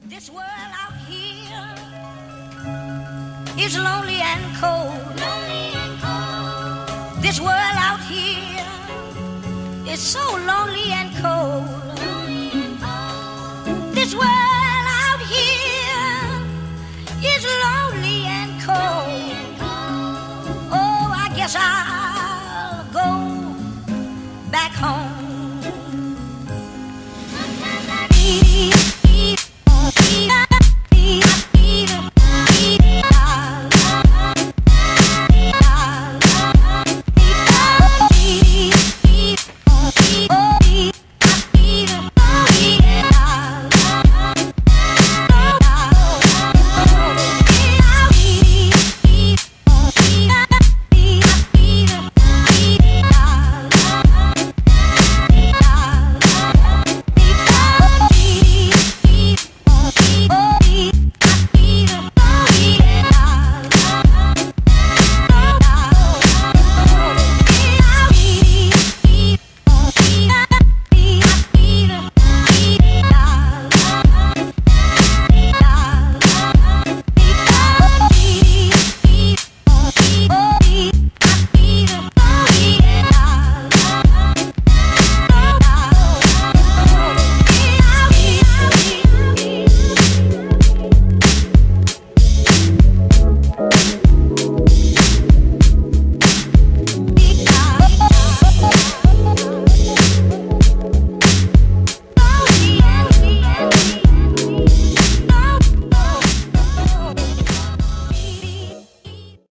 This world out here is lonely and cold. Lonely and cold. This world out here is so lonely and cold. Lonely and cold. This world out here is lonely and cold. Oh, I guess I'll go back home.